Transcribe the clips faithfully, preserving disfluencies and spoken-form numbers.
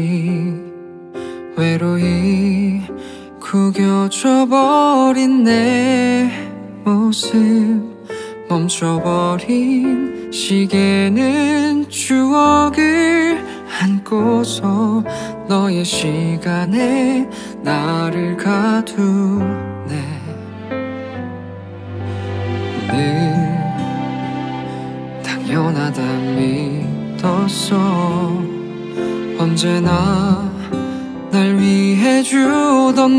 다시 외로이 구겨져 버린 내 모습, 멈춰버린 시계는 추억을 안고서 너의 시간에 나를 가두네. 늘 당연하다 믿었어. 언제나 날 위해 주던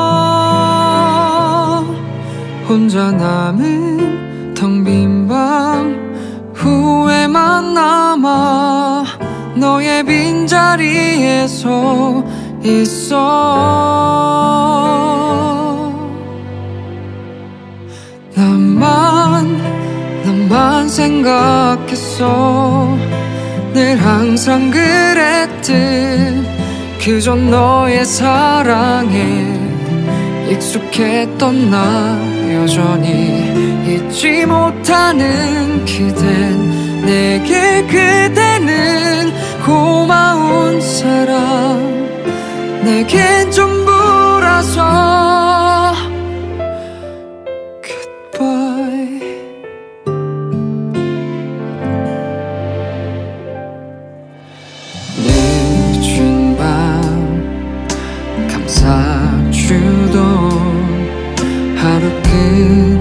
너, 혼자 남은 텅 빈 방 후회만 남아 너의 빈자리에 서 있어. 나만 나만 생각했어. 늘 항상 그랬듯 그저 너의 사랑에 익숙했던 나, 여전히 잊지 못하는 그댄 내게 그대는 고마운 사람, 내겐 전부라서. Goodbye. 늦은 밤 감싸주던 하루 끝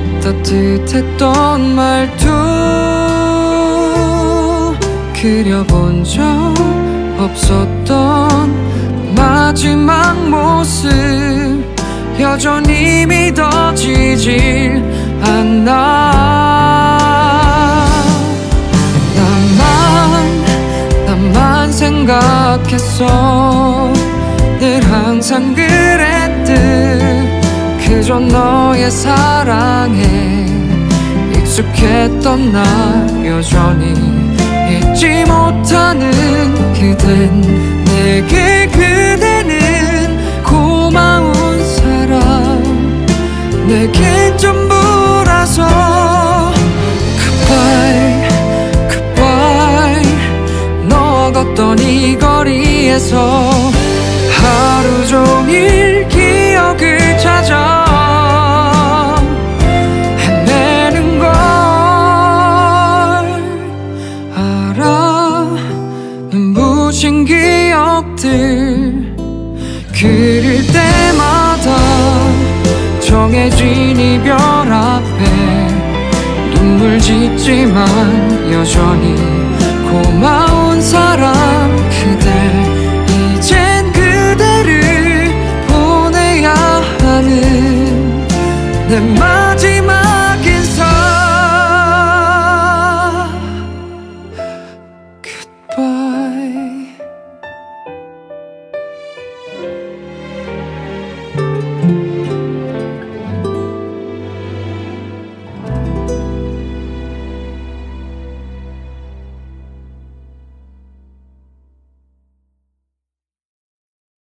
따뜻했던 말투, 그려본 적 없었던 마지막 모습, 여전히 믿어지질 않아. 나만 나만 생각했어. 늘 항상 그랬듯 그저 너의 사랑에 익숙했던 나, 여전히 잊지 못하는 그댄 내게 그대는 고마운 사람, 내겐 전부라서. Goodbye, goodbye. 너 걷던 이 거리에서 하루 종일 기억을 찾아 헤매는 걸 알아. 눈부신 기억들 그릴 때마다 정해진 이별 앞에 눈물 짓지만 여전히 고마워.